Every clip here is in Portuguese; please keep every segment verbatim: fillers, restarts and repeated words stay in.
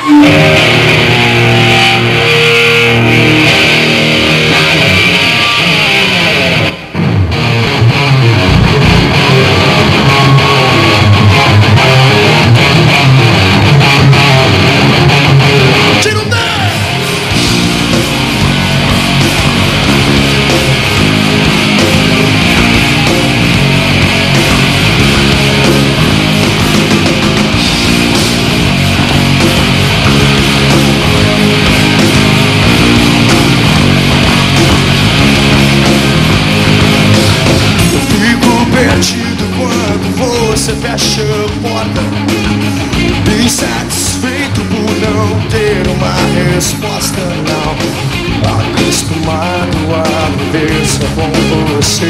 Você fecha a porta, insatisfeito por não ter uma resposta. Não, acostumado a viver só com você,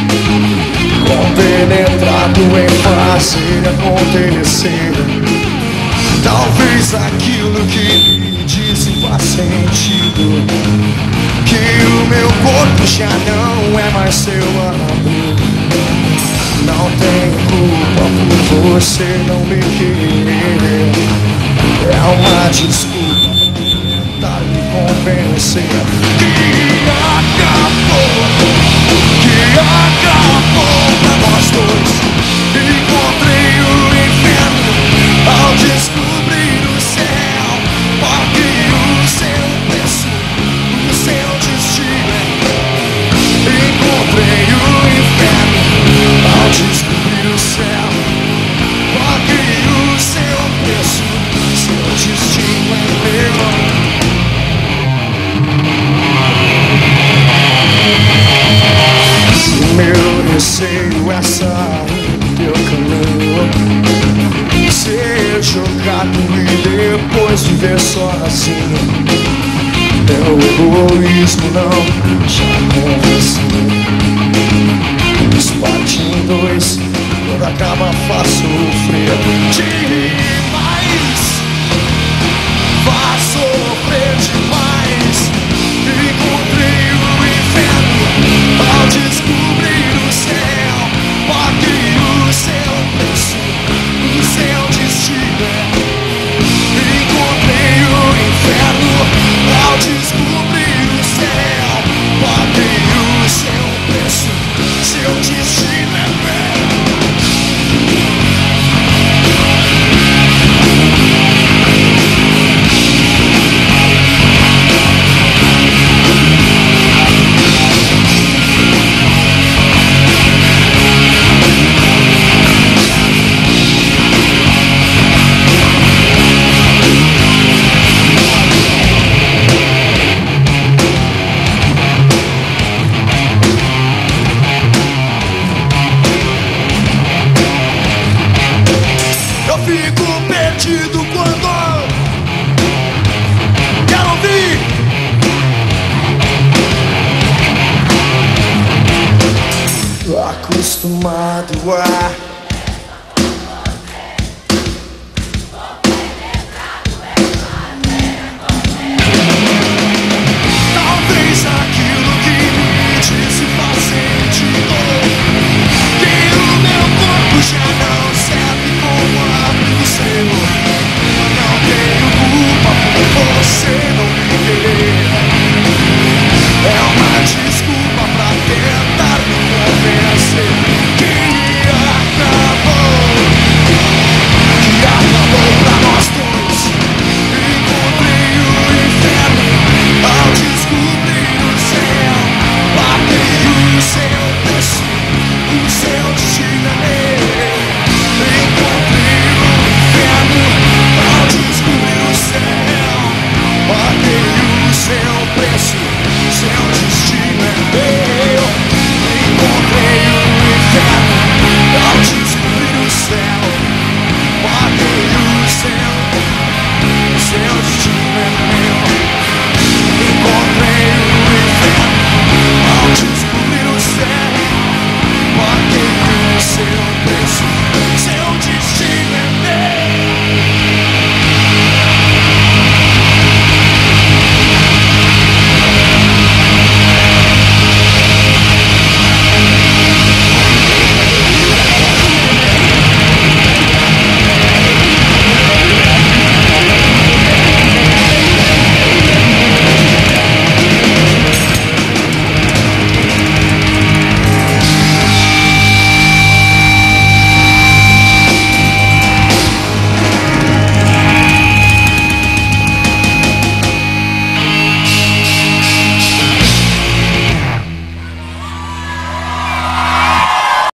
compenetrado em fazer acontecer. Talvez aquilo que me disse faz sentido, que o meu corpo já não é mais seu amor. Não tenho culpa por você não me querer. É uma desculpa pra tentar me convencer que acabou, que acabou pra nós dois. Encontrei o inferno ao descobrir o céu. Paguei o seu preço, o seu destino. Encontrei o inferno ao descobrir o céu. Paguei o seu preço, seu destino é meu. O meu receio é sair do teu caminho, ser jogado e depois viver sozinho. Meu egoísmo não já convenceu. Nos parte em dois, quando acaba faz sofrer demais, faz sofrer demais. Encontrei o inferno ao descobrir o céu. Paguei o seu preço, o seu destino. Encontrei o inferno ao descobrir o céu. Paguei o seu preço, seu destino é meu. Acostumado a